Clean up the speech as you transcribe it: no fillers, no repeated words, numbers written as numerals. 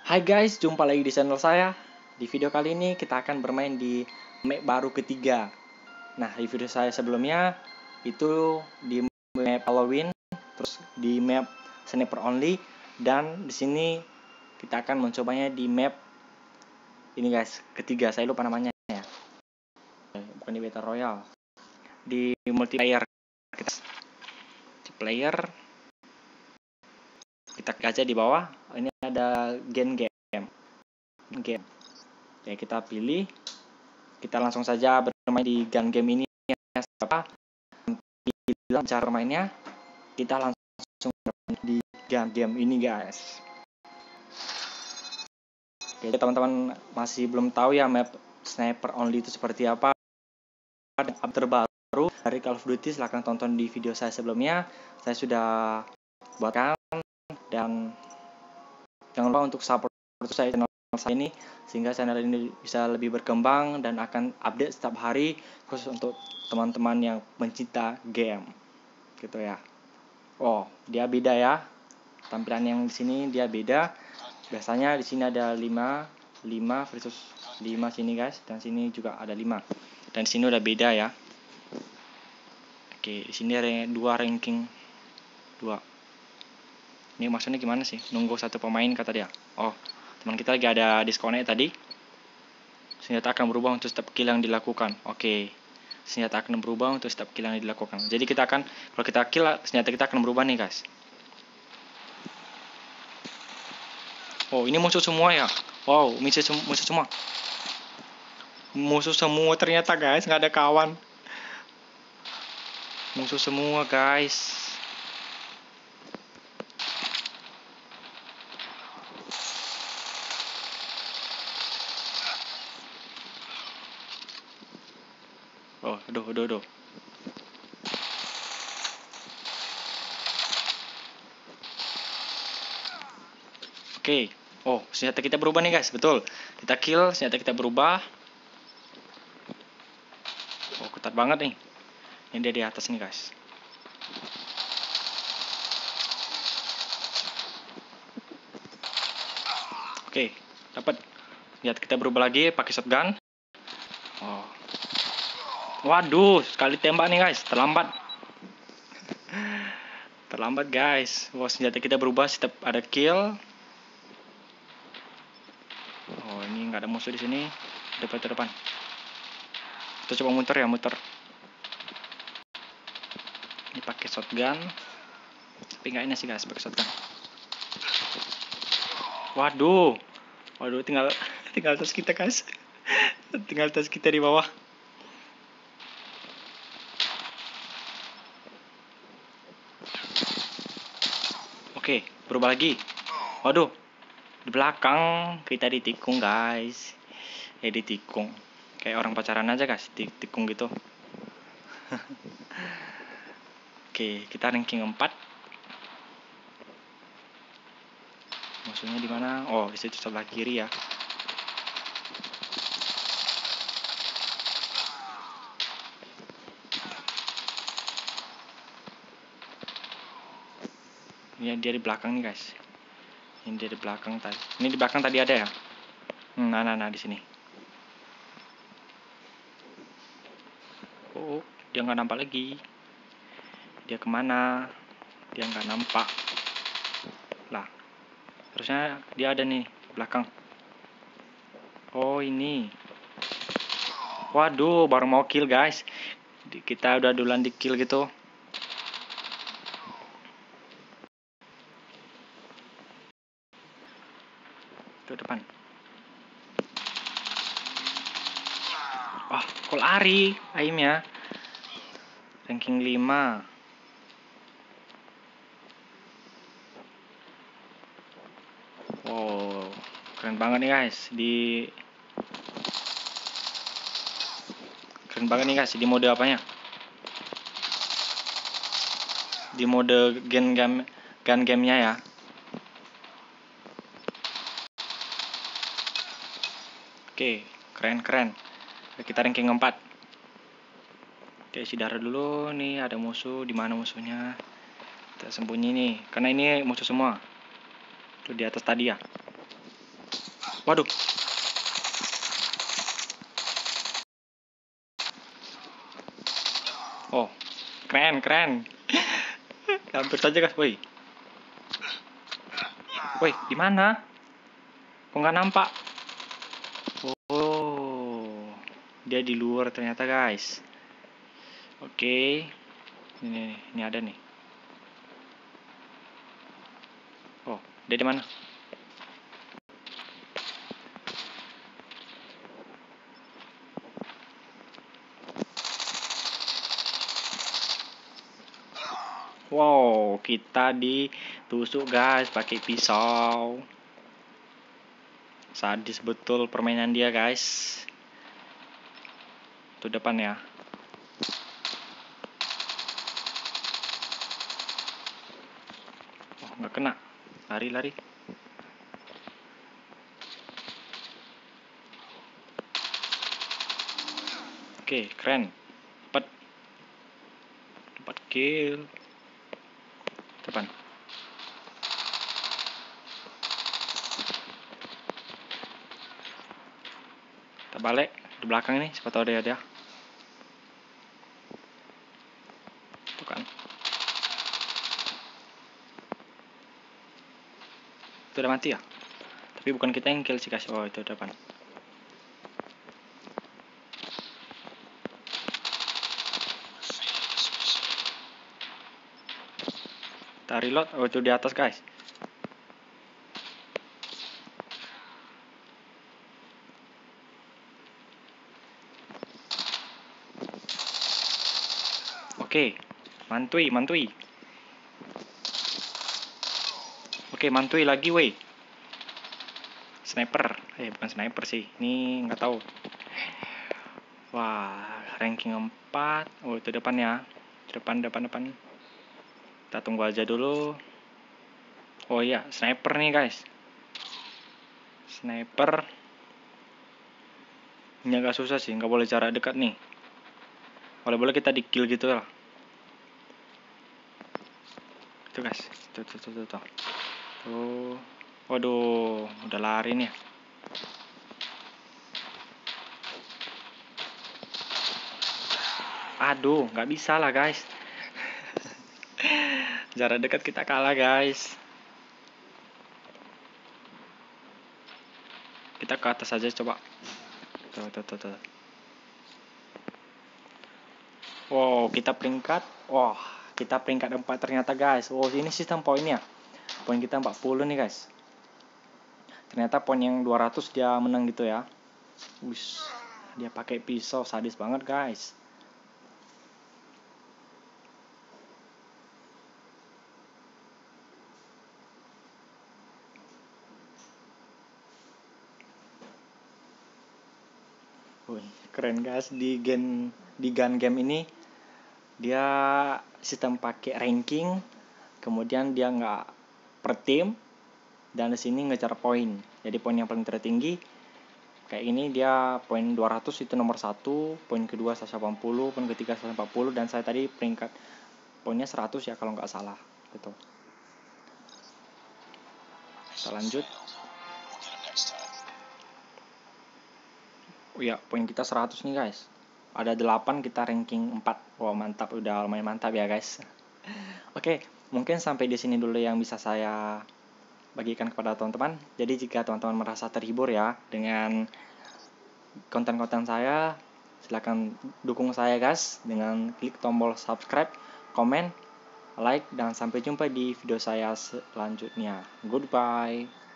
Hai guys, jumpa lagi di channel saya. Di video kali ini kita akan bermain di map baru ketiga. Nah, di video saya sebelumnya itu di map Halloween, terus di map Sniper Only, dan di sini kita akan mencobanya di map ini guys, ketiga. Saya lupa namanya ya. Bukan di Battle Royale. Di multiplayer kita di player kita klik aja di bawah. Ini ada game. Ya, kita pilih. Kita langsung saja bermain di gun game ini. Siapa bilang cara mainnya, kita langsung di gun game ini guys. Oke, teman-teman masih belum tahu ya map Sniper Only itu seperti apa, terbaru dari Call of Duty, silahkan tonton di video saya sebelumnya. Saya sudah buatkan, dan jangan lupa untuk support saya channel saya ini sehingga channel ini bisa lebih berkembang dan akan update setiap hari khusus untuk teman-teman yang mencinta game gitu ya. Oh, dia beda ya. Tampilan yang di sini dia beda. Biasanya di sini ada 5 versus 5 sini guys, dan sini juga ada 5. Dan di sini udah beda ya. Oke, di sini ada 2 ranking 2. Ini maksudnya gimana sih? Nunggu satu pemain kata dia. Oh, teman kita lagi ada disconnect tadi. Senjata akan berubah untuk setiap kill yang dilakukan. Oke. Senjata akan berubah untuk setiap kill yang dilakukan. Jadi kita akan, kalau kita kill, senjata kita akan berubah nih guys. Oh, ini musuh semua ya. Wow, musuh semua. Musuh semua ternyata guys, nggak ada kawan. Musuh semua guys. Oh, aduh. Oke. Oh, senjata kita berubah nih guys, betul. Kita kill, senjata kita berubah. Oh, ketat banget nih. Ini dia di atas nih guys. Oke, dapat. Senjata kita berubah lagi pakai shotgun. Oh. Waduh, sekali tembak nih guys, terlambat. Terlambat guys. Wah, senjata kita berubah setiap ada kill. Oh, ini nggak ada musuh di sini. Depan. Kita coba muter. Ini pakai shotgun. Tapi nggak ini sih guys, pakai shotgun. Waduh, tinggal tas kita guys. Tinggal tas kita di bawah. Oke, berubah lagi. Waduh, di belakang kita ditikung guys. Ditikung. Kayak orang pacaran aja guys, ditikung gitu. Oke, kita ranking 4. Musuhnya di mana? Oh, di situ sebelah kiri ya. Ini dia di belakang nih guys. Ini dia di belakang tadi. Ini di belakang tadi ada ya. Nah di sini. Oh, dia nggak nampak lagi. Dia kemana? Dia nggak nampak. Lah, terusnya dia ada nih belakang. Oh, ini. Waduh, baru mau kill guys. Kita udah duluan di kill gitu. Ke depan. Wah, kok lari aimnya. Ranking 5. Wow, keren banget nih guys. Keren banget nih guys, di mode apanya? Di mode gun game-nya ya. Oke, keren. Kita ranking 4. Oke, isi darah dulu. Nih ada musuh. Di mana musuhnya? Kita sembunyi nih, karena ini musuh semua. Tuh di atas tadi ya. Waduh. Oh, keren. Hampir saja guys, woi. Woi, di mana? Kok nggak nampak? Oh, dia di luar ternyata guys. Oke, ini ada nih. Oh, dia di mana? Wow, kita ditusuk guys pakai pisau. Sadis betul permainan dia guys. Tuh depan ya. Oh, nggak kena. Lari. Oke, keren. Dapat kill. Depan. Kita balik di belakang ini, siapa tahu dia. Tuh kan. Itu udah mati ya? Tapi bukan kita yang kill sih guys. Oh, itu depan. Kita reload. Oh, itu di atas guys. Oke, mantui. Oke, mantui lagi weh. Sniper. Bukan sniper sih. Ini nggak tahu. Wah, ranking 4. Oh, itu depan ya. Depan. Kita tunggu aja dulu. Oh iya, sniper nih guys. Sniper. Ini agak susah sih, nggak boleh jarak dekat nih. Boleh kita di kill gitu lah. Itu guys. Tuh. Tuh. Waduh, udah lari nih. Aduh, nggak bisa lah guys. Jarak dekat kita kalah guys. Kita ke atas aja coba. Tuh. Wow, kita peringkat. Wah, kita peringkat 4 ternyata guys. Wow, ini sistem poinnya. Poin kita 40 nih guys. Ternyata poin yang 200 dia menang gitu ya. Wush, dia pakai pisau, sadis banget guys. Wih, keren guys, di gun game ini dia sistem pakai ranking, kemudian dia nggak per tim, dan di sini ngejar poin. Jadi poin yang paling tertinggi kayak ini dia poin 200 itu nomor 1, poin kedua 180, poin ketiga 140, dan saya tadi peringkat poinnya 100 ya kalau nggak salah gitu. Kita lanjut. Oh ya, poin kita 100 nih guys. Ada 8, kita ranking 4. Wow, mantap, udah lumayan mantap ya guys. Oke, mungkin sampai di sini dulu yang bisa saya bagikan kepada teman-teman. Jadi jika teman-teman merasa terhibur ya dengan konten-konten saya, silakan dukung saya guys dengan klik tombol subscribe, komen, like, dan sampai jumpa di video saya selanjutnya. Goodbye.